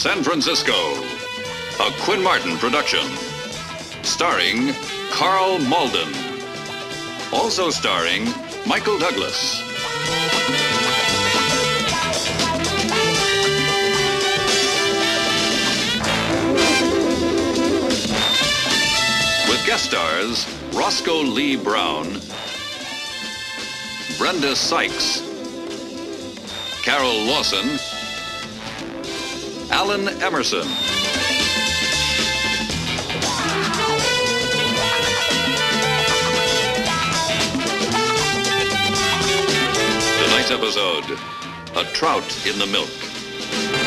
San Francisco, a Quinn Martin production. Starring Carl Malden. Also starring Michael Douglas. With guest stars Roscoe Lee Brown, Brenda Sykes, Carol Lawson, Alan Emerson. Tonight's episode, A Trout in the Milk.